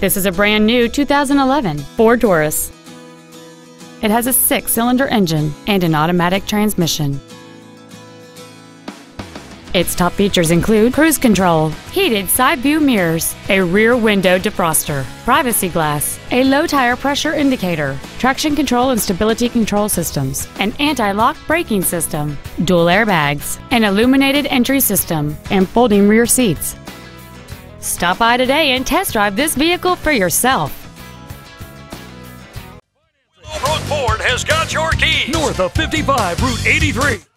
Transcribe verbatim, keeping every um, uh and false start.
This is a brand new two thousand eleven Ford Taurus. It has a six-cylinder engine and an automatic transmission. Its top features include cruise control, heated side view mirrors, a rear window defroster, privacy glass, a low tire pressure indicator, traction control and stability control systems, an anti-lock braking system, dual airbags, an illuminated entry system, and folding rear seats. Stop by today and test drive this vehicle for yourself. Willowbrook Ford has got your keys. North of fifty-five, Route eighty-three.